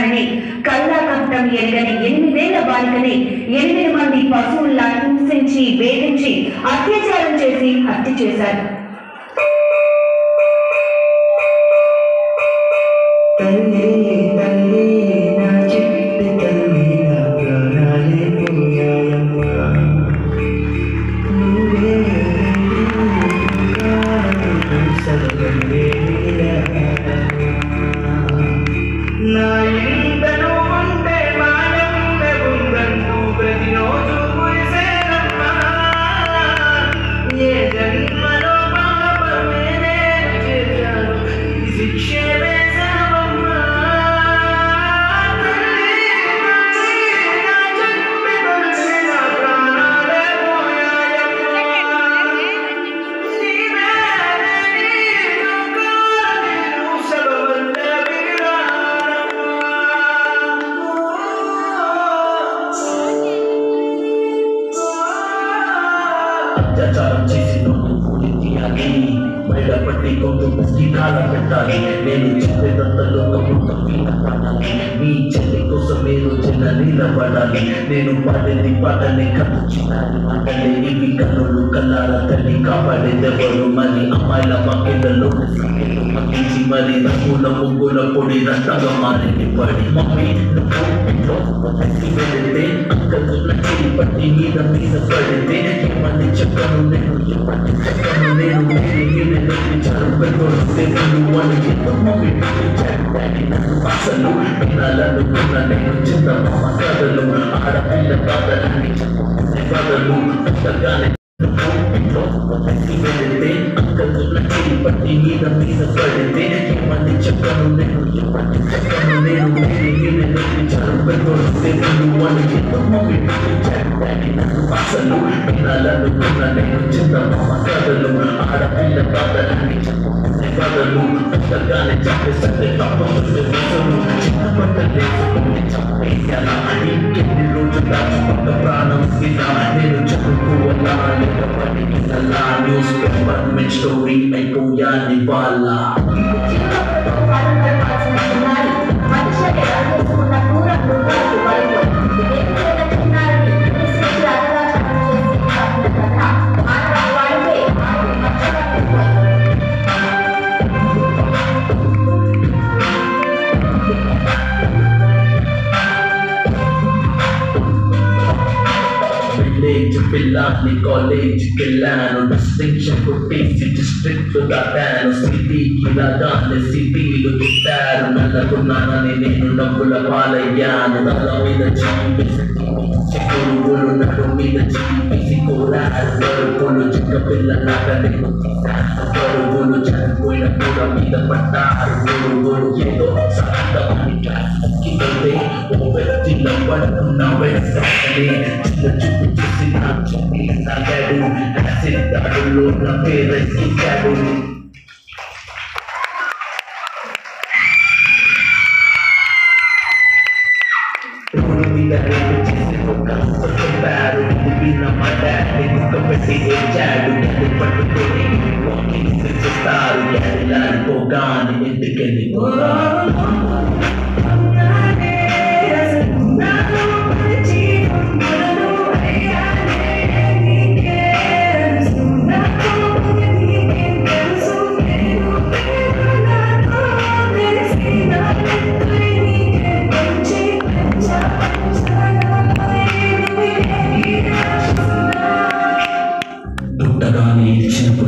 చేస్తున్నానని కల్లా కపటం ఎరగని 8 ఏళ్ల బాలికని 8 మంది పశువుల్లా హింసించి వేధించి అత్యాచారం చేసి హత్య చేశారు. అత్యాచారం చేసి నోటు పూడి తీయాలి, బయటపట్టి కొంచెం పుస్తకాల పెట్టాలి. నేను చెప్పేదంత లోకముంత పడాలి, మీ చెల్లి కోసం నేను చిన్న నిలబడాలి. నేను పాడేది పాటనే కథ చిన్నారి మాటలే ఇవి కన్నులు కల్లాల తల్లి కాపాడేదెవరు మరి అమ్మాయిల పక్కెళ్ళలో మగ్గించి మరి రంగుల ముగ్గుల పొడి రక్తంగా మారింది పడి మమ్మీ వెళితే అక్కలు నచ్చి పట్టి మీద మీద పడితే ఏమని చెప్పను నేను చెప్పండి చెప్పను నేను నేర్పించాను పెద్దోడితే నన్ను అని మమ్మీ నన్ను అసలు వినాలనుకున్న నేను చిన్న కథలు ఆడపిల్ల బాధలని చెప్పుకునే బదులు పెద్దగానే వెళితే అక్కలు నచ్చి పట్టి మీద మీద పడితే ఏమని చెప్పను నేను చెప్పండి చెప్పను నేను నేర్పించాను పెద్దోడితే నన్ను అని మమ్మీ నన్ను అసలు వినాలనుకున్న నేను చిన్న కథలు ఆడపిల్ల బాధలని చెప్పుకునే బదులు పెద్దగానే చెప్పేసరి చిన్న బట్టలు వేసుకుని చంపేయాలా ఇంకెన్ని రోజులు దాచుకున్న ప్రాణం వినా నేను చదువుకోవాలా లేక పనికినలా న్యూస్ పేపర్ మెన్ స్టోరీ అయిపోయాని వాళ్ళ పిల్లాన్ని కాలేజీకి వెళ్ళాను, డిస్టింక్షన్ కొట్టేసి డిస్ట్రిక్ట్ దాటాను. సిటీకి రాగానే సిటీలు చుట్టారు, నల్లకున్నానని నేను డబ్బుల పాలయ్యాను. తల మీద చీపేసి పురుగులు నడు మీద చీపేసి కోరారు పరుగులు చిన్న పిల్లలాగా నేను తీశాను. పరుగులు చనిపోయిన కూర మీద పడ్డారు పురుగులు ఏదో సాధమని క్లాస్కి వెళ్తే ఓ వ్యక్తిలో పడుకున్న వెళ్తానే చిన్న చూపు చూసి నా చూపి సాగాడు యాసిడ్ దాడులో నా పేరెక్కించాడు. చెప్పారు మా డాడీ పెట్టి ఏడ్చాడు, పట్టుకొని వాకింగ్ చేస్తారు పోగానే ఇంటికి వెళ్ళిపోతారు. పుట్టగానే ఇచ్చిన